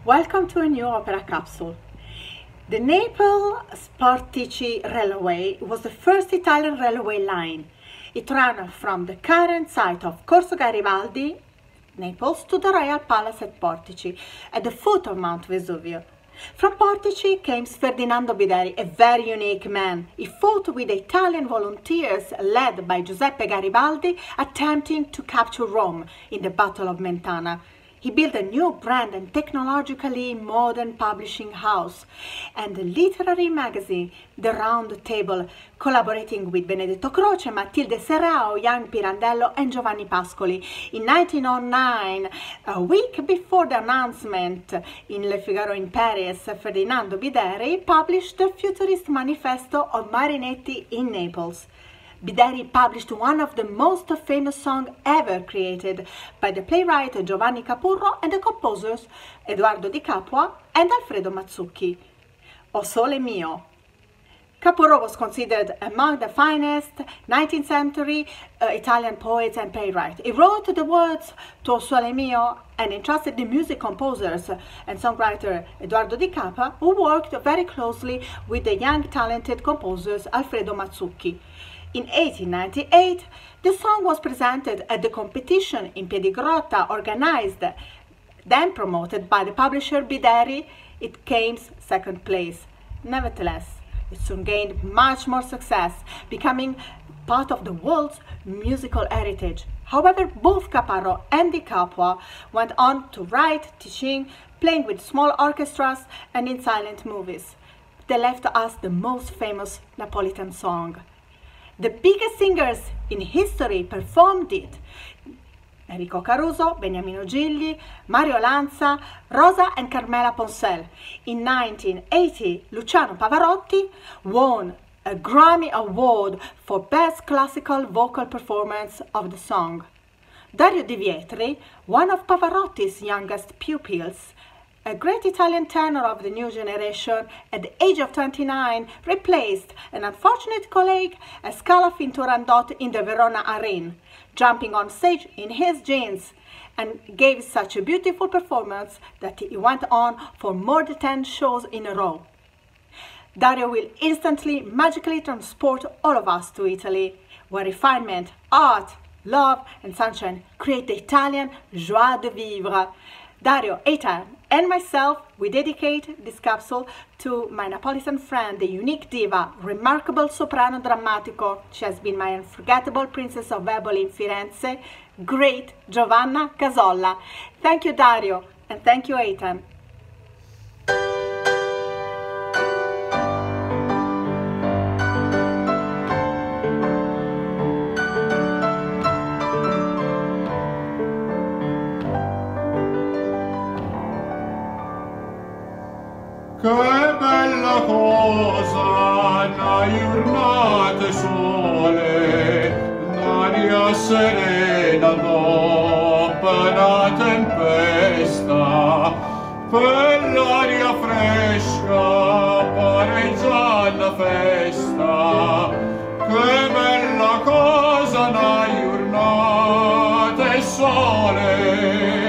Welcome to a new opera capsule. The Naples-Portici Railway was the first Italian railway line. It ran from the current site of Corso Garibaldi, Naples, to the Royal Palace at Portici, at the foot of Mount Vesuvio. From Portici came Ferdinando Bideri, a very unique man. He fought with the Italian volunteers led by Giuseppe Garibaldi, attempting to capture Rome in the Battle of Mentana. He built a new brand and technologically modern publishing house and a literary magazine, The Round Table, collaborating with Benedetto Croce, Matilde Serrao, Young Pirandello and Giovanni Pascoli. In 1909, a week before the announcement in Le Figaro in Paris, Ferdinando Bideri published the Futurist Manifesto of Marinetti in Naples. Bideri published one of the most famous songs ever created by the playwright Giovanni Capurro and the composers Edoardo Di Capua and Alfredo Mazzucchi, O Sole Mio. Capurro was considered among the finest 19th century Italian poets and playwrights. He wrote the words to O Sole Mio and entrusted the music composers and songwriter Edoardo Di Capua, who worked very closely with the young talented composers Alfredo Mazzucchi. In 1898, the song was presented at the competition in Piedigrotta organized, then promoted by the publisher Bideri. It came second place. Nevertheless, it soon gained much more success, becoming part of the world's musical heritage. However, both Capurro and Di Capua went on to write, teaching, playing with small orchestras and in silent movies. They left us the most famous Napolitan song. The biggest singers in history performed it: Enrico Caruso, Beniamino Gigli, Mario Lanza, Rosa and Carmela Poncel. In 1980, Luciano Pavarotti won a Grammy Award for Best Classical Vocal Performance of the song. Dario Di Vietri, one of Pavarotti's youngest pupils, a great Italian tenor of the new generation, at the age of 29, replaced an unfortunate colleague, Scala Turandot, in the Verona Arena, jumping on stage in his jeans, and gave such a beautiful performance that he went on for more than 10 shows in a row. Dario will instantly, magically transport all of us to Italy, where refinement, art, love and sunshine create the Italian joie de vivre. Dario, Eitan, and myself, we dedicate this capsule to my Napolitan friend, the unique diva, remarkable soprano drammatico. She has been my unforgettable Princess of Eboli in Firenze, great Giovanna Casolla. Thank you, Dario, and thank you, Eitan. Che bella cosa, una giornata sole, un'aria serena dopo una tempesta, per l'aria fresca pareggia la festa. Che bella cosa, una giornata sole.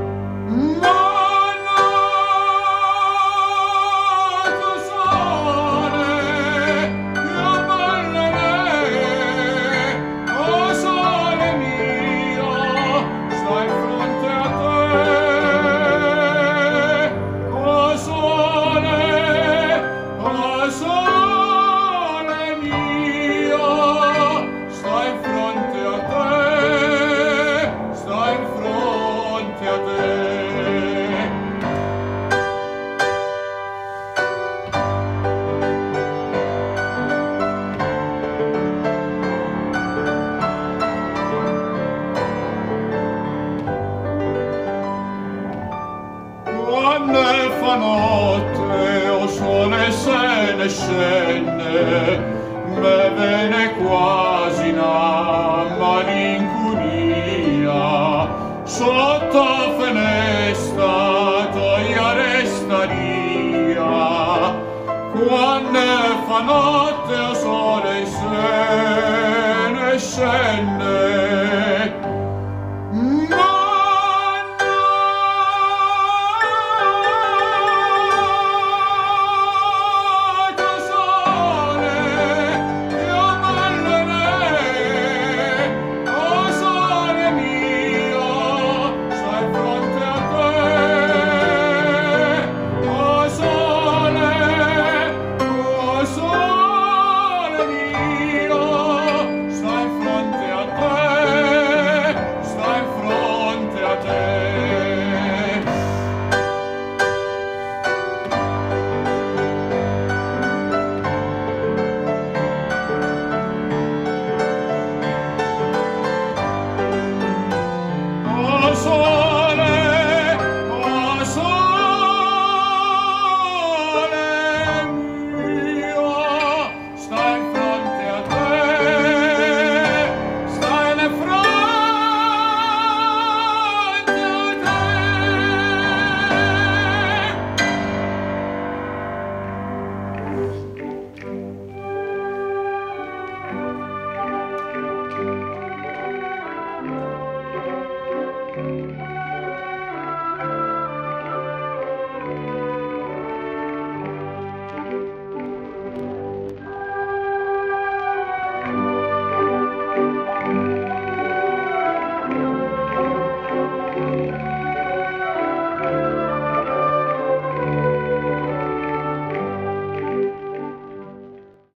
Quando fa notte o sole se ne scende, me viene quasi una malinconia. Sotto finestra toglia restaria. Quando fa notte o sole se ne scende,